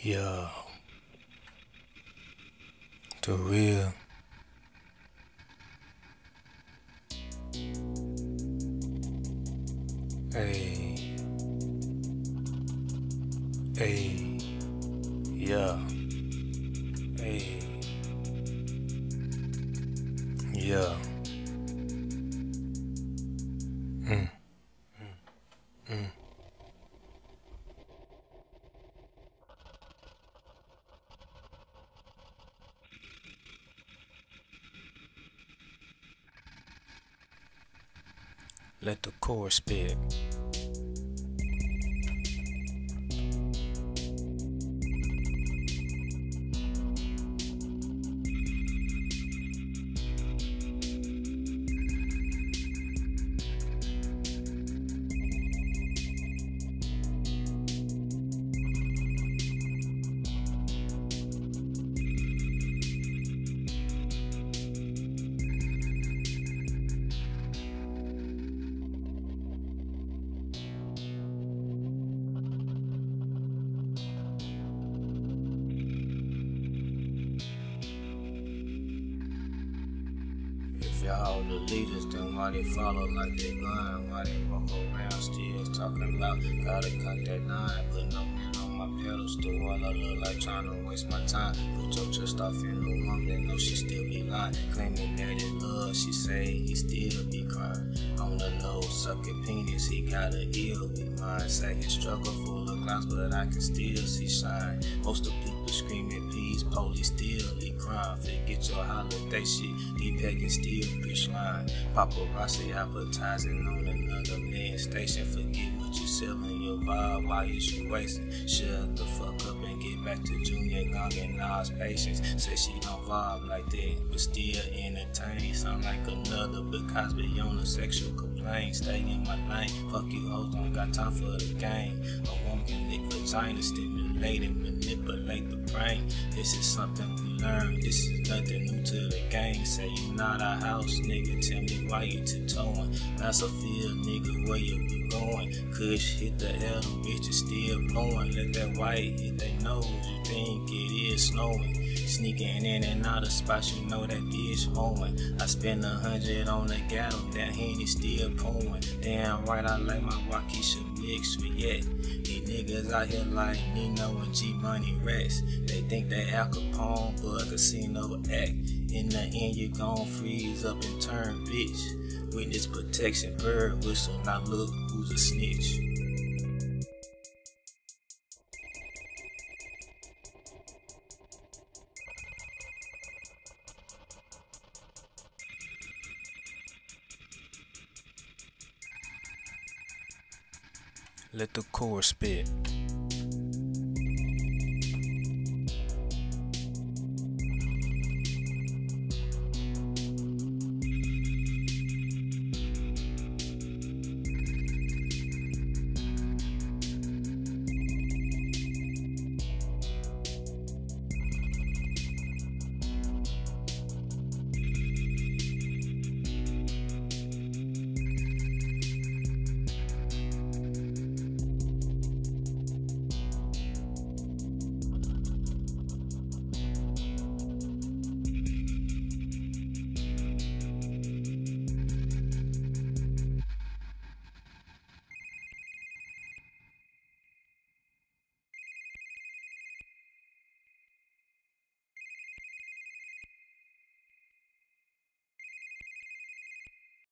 Yeah, Dareal. Hey, hey, yeah, hey, yeah. Mm, mm. Let the chorus spit. If y'all the leaders, then why they follow like they blind? Why they walk around still talking loud? Gotta cut that line, put no man on my pedestal. All I look like trying to waste my time. Put your trust off in no woman that know she still be lying. Claiming that it love, she say he still be crying. On the low, sucking penis, he got a ill be mine. Say his struggle full of clouds, but I can still see shine. Most of people screaming peace, police still be crying. Forget your holiday shit, these pagans still push line. Paparazzi advertising on another man's station. Forget what you selling your vibe, why is you wasting? Shut the fuck up and get back to Junior Gong and Nas patience. Say she don't vibe like that, but still entertain. Sound like another Bill Cosby on a sexual complaint. Stay in my lane, fuck you hoes, don't got time for the game. A woman can lick vagina, stimulate and manipulate the brain. This is something we learn, this is nothing new to the game. Say you not a house nigga, tell me why you tiptoeing. That's a field nigga, where you be going? Kush hit the L, the bitch is still blowing. Let that white hit their nose, you think it is snowing. Sneaking in and out of spots, you know that bitch hoeing. I spend 100 on the gallon, that Henny still pouring. Damn right, I like my Waukesha mixed with yet. These niggas out here like Nino and G Money Rats. They think they Al Capone, but a casino act. In the end, you gon' freeze up and turn bitch. Witness protection, bird whistle, now look who's a snitch. Let the chorus spit.